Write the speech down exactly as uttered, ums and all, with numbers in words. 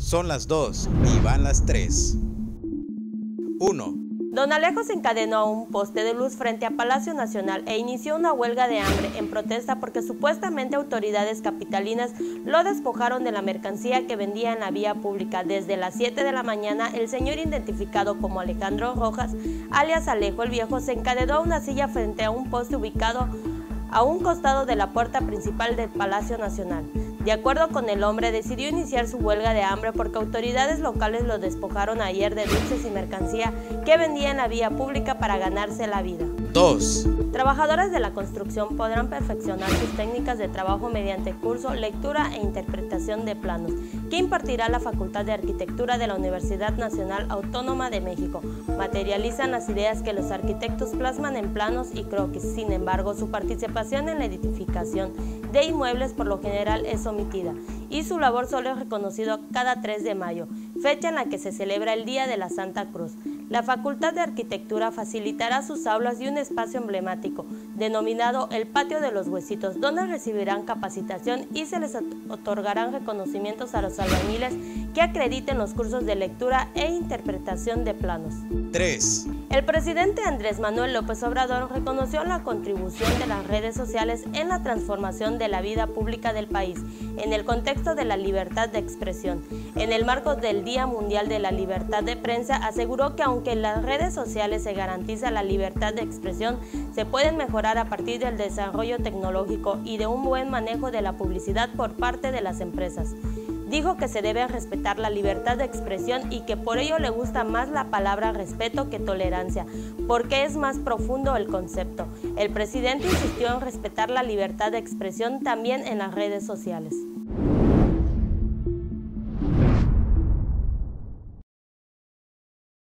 Son las dos y van las tres. uno. Don Alejo se encadenó a un poste de luz frente a Palacio Nacional e inició una huelga de hambre en protesta porque supuestamente autoridades capitalinas lo despojaron de la mercancía que vendía en la vía pública. Desde las siete de la mañana, el señor identificado como Alejandro Rojas, alias Alejo el Viejo, se encadenó a una silla frente a un poste ubicado a un costado de la puerta principal del Palacio Nacional. De acuerdo con el hombre, decidió iniciar su huelga de hambre porque autoridades locales lo despojaron ayer de dulces y mercancía que vendía en la vía pública para ganarse la vida. dos. Trabajadores de la construcción podrán perfeccionar sus técnicas de trabajo mediante curso, lectura e interpretación de planos, que impartirá la Facultad de Arquitectura de la Universidad Nacional Autónoma de México. Materializan las ideas que los arquitectos plasman en planos y croquis. Sin embargo, su participación en la edificación de inmuebles por lo general es omitida y su labor solo es reconocido cada tres de mayo, fecha en la que se celebra el Día de la Santa Cruz. La Facultad de Arquitectura facilitará sus aulas y un espacio emblemático, denominado el Patio de los Huesitos, donde recibirán capacitación y se les otorgarán reconocimientos a los albañiles que acrediten los cursos de lectura e interpretación de planos. tres. El presidente Andrés Manuel López Obrador reconoció la contribución de las redes sociales en la transformación de la vida pública del país, en el contexto de la libertad de expresión. En el marco del Día Mundial de la Libertad de Prensa, aseguró que aunque en las redes sociales se garantiza la libertad de expresión, se pueden mejorar a partir del desarrollo tecnológico y de un buen manejo de la publicidad por parte de las empresas. Dijo que se debe respetar la libertad de expresión y que por ello le gusta más la palabra respeto que tolerancia, porque es más profundo el concepto. El presidente insistió en respetar la libertad de expresión también en las redes sociales.